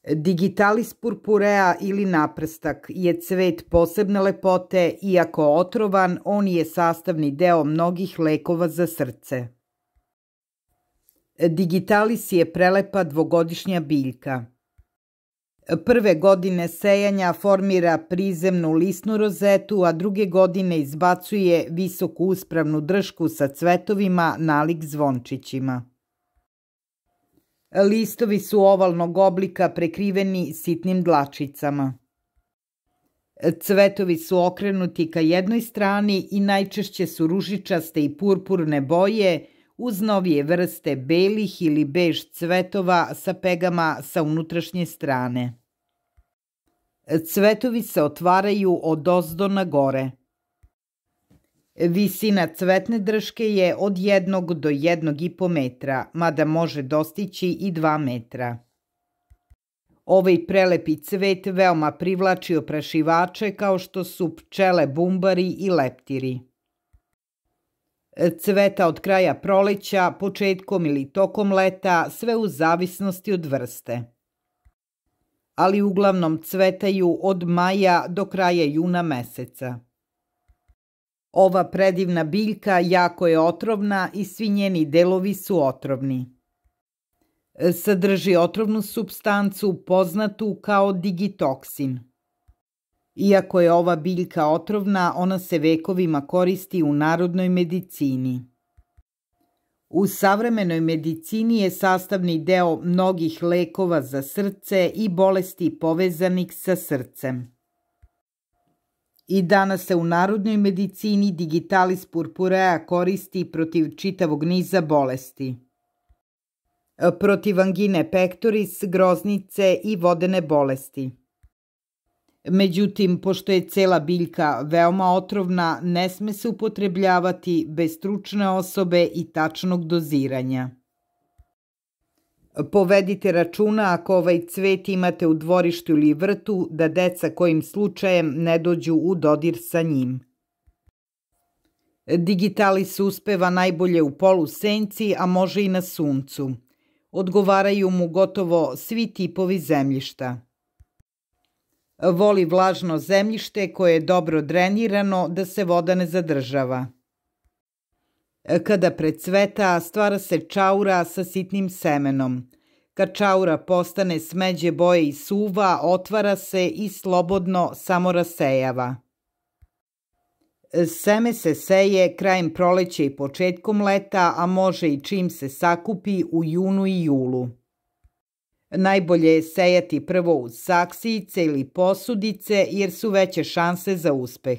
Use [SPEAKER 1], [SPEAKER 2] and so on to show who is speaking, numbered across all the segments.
[SPEAKER 1] Digitalis purpurea ili naprstak je cvet posebne lepote, iako otrovan, on je sastavni deo mnogih lekova za srce. Digitalis je prelepa dvogodišnja biljka. Prve godine sejanja formira prizemnu lisnu rozetu, a druge godine izbacuje visoku uspravnu dršku sa cvetovima nalik zvončićima. Listovi su ovalnog oblika prekriveni sitnim dlačicama. Cvetovi su okrenuti ka jednoj strani i najčešće su ružičaste i purpurne boje uz novije vrste belih ili bež cvetova sa pegama sa unutrašnje strane. Cvetovi se otvaraju odozdo na gore. Visina cvetne drške je od 1 do 1,5 metra, mada može dostići i 2 metra. Ovaj prelepi cvet veoma privlači oprašivače kao što su pčele bumbari i leptiri. Cveta od kraja proleća, početkom ili tokom leta, sve u zavisnosti od vrste. Ali uglavnom cvetaju od maja do kraja juna meseca. Ova predivna biljka jako je otrovna i svi njeni delovi su otrovni. Sadrži otrovnu supstancu poznatu kao digitoksin. Iako je ova biljka otrovna, ona se vekovima koristi u narodnoj medicini. U savremenoj medicini je sastavni deo mnogih lekova za srce i bolesti povezanih sa srcem. I danas se u narodnoj medicini Digitalis purpurea koristi protiv čitavog niza bolesti. Protiv angine pectoris, groznice i vodene bolesti. Međutim, pošto je cela biljka veoma otrovna, ne sme se upotrebljavati bez stručne osobe i tačnog doziranja. Povedite računa ako ovaj cvet imate u dvorištu ili vrtu, da deca kojim slučajem ne dođu u dodir sa njim. Digitalis uspeva najbolje u polusenci, a može i na suncu. Odgovaraju mu gotovo svi tipovi zemljišta. Voli vlažno zemljište koje je dobro drenirano da se voda ne zadržava. Kada precveta, stvara se čaura sa sitnim semenom. Kad čaura postane smeđe boje i suva, otvara se i slobodno samo rasejava. Seme se seje krajem proleća i početkom leta, a može i čim se sakupi u junu i julu. Najbolje je sejati prvo uz saksijice ili posudice jer su veće šanse za uspeh.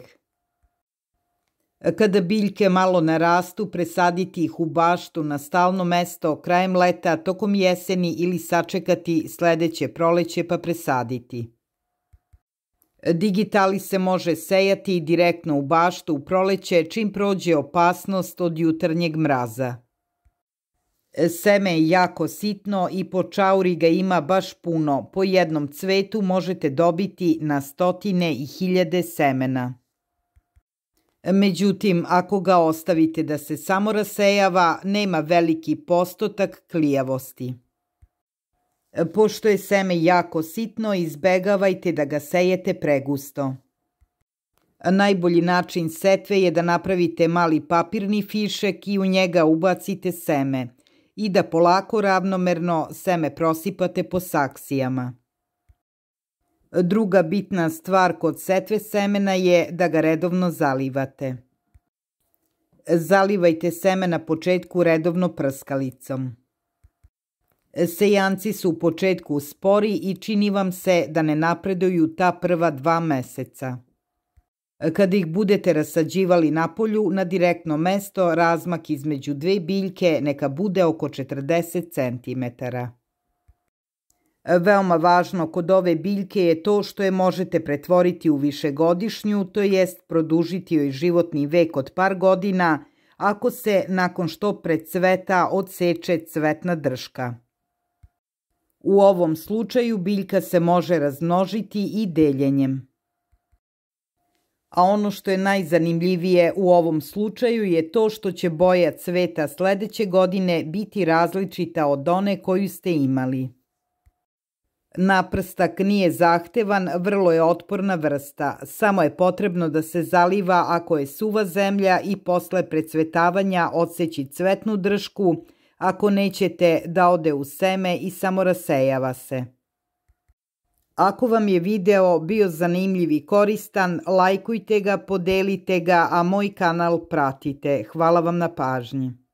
[SPEAKER 1] Kada biljke malo narastu, presaditi ih u baštu na stalno mesto krajem leta, tokom jeseni ili sačekati sledeće proleće pa presaditi. Digitalis se može sejati direktno u baštu u proleće čim prođe opasnost od jutarnjeg mraza. Seme je jako sitno i po čauri ga ima baš puno. Po jednom cvetu možete dobiti na stotine i hiljade semena. Međutim, ako ga ostavite da se samo rasejava, nema veliki postotak klijavosti. Pošto je seme jako sitno, izbegavajte da ga sejete pregusto. Najbolji način setve je da napravite mali papirni fišek i u njega ubacite seme i da polako ravnomerno seme prosipate po saksijama. Druga bitna stvar kod setve semena je da ga redovno zalivate. Zalivajte seme na početku redovno prskalicom. Sejanci su u početku spori i čini vam se da ne napreduju ta prva 2 meseca. Kada ih budete rasađivali na polju, na direktno mesto, razmak između dve biljke neka bude oko 40 cm. Veoma važno kod ove biljke je to što je možete pretvoriti u višegodišnju, to jest produžiti joj životni vek od par godina, ako se nakon što precveta odseče cvetna drška. U ovom slučaju biljka se može razmnožiti i deljenjem. A ono što je najzanimljivije u ovom slučaju je to što će boja cveta sledeće godine biti različita od one koju ste imali. Naprstak nije zahtevan, vrlo je otporna vrsta. Samo je potrebno da se zaliva ako je suva zemlja i posle precvetavanja odseći cvetnu dršku, ako nećete da ode u seme i samo rasejava se. Ako vam je video bio zanimljiv i koristan, lajkujte ga, podelite ga, a moj kanal pratite. Hvala vam na pažnji.